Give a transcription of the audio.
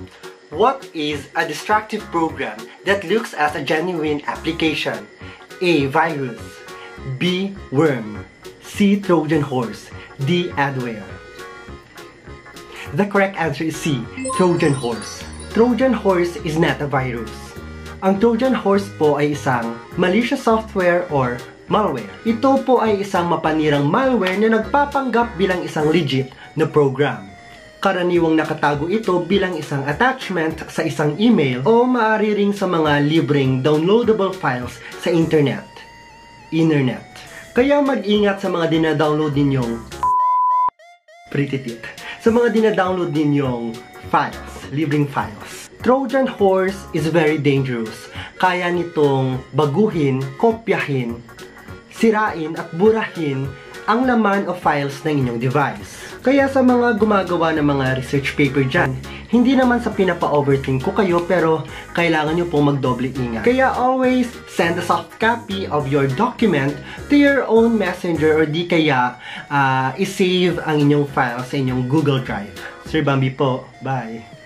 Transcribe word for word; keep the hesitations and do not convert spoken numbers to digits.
What is a destructive program that looks as a genuine application? A. Virus. B. Worm. C. Trojan horse. D. Adware. The correct answer is C. Trojan horse. Trojan horse is not a virus. Ang Trojan horse po ay isang malicious software or malware. Ito po ay isang mapanirang malware na nagpapanggap bilang isang legit na program. Karaniwang nakatago ito bilang isang attachment sa isang email o maaari ring sa mga libreng downloadable files sa internet. Internet. Kaya mag-ingat sa mga dinadownload ninyong pretty tit. Sa mga dinadownload ninyong files, libreng files. Trojan horse is very dangerous. Kaya nitong baguhin, kopyahin, sirain at burahin ang laman o files ng inyong device. Kaya sa mga gumagawa ng mga research paper dyan, hindi naman sa pinapa-overthink ko kayo pero kailangan nyo pong magdoble ingat. Kaya always send a soft copy of your document to your own messenger or di kaya uh, isave ang inyong file sa inyong Google Drive. Sir Bambi po, bye!